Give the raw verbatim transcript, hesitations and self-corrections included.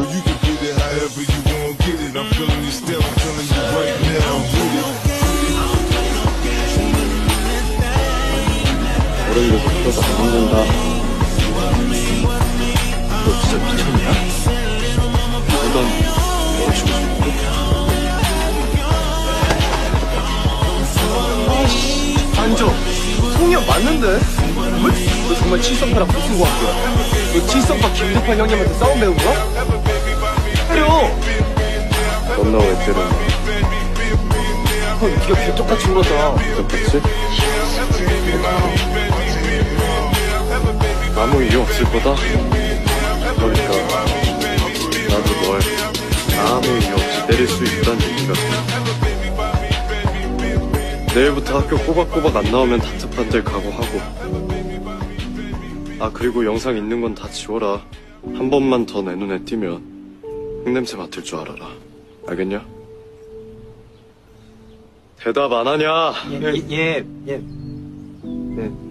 you can put it however you want, get it. I'm feeling your step, I'm telling you right now, I'm with it. 어른들 속도가 안 먹는다. 너 진짜 미쳤냐? 너dan 멈추고 싶고? 아이씨, 앉아. 송이형 맞는데? 왜? 너 정말 칠성파랑 무슨 관계야? 너 칠성파 김두판 형님한테 싸움 배운 거야? 때려! 넌 나 왜 때려? 형, 니가 개떡같이 울었다. 개떡같이? 아무 이유 없을 거다. 그러니까 나도 널 아무 이유 없이 때릴 수 있다는 얘기가. 내일부터 학교 꼬박꼬박 안 나오면 단체판들 각오하고. 아, 그리고 영상 있는 건 다 지워라. 한 번만 더 내 눈에 띄면 흙냄새 맡을 줄 알아라. 알겠냐? 대답 안 하냐? 예, 예, 예. 네.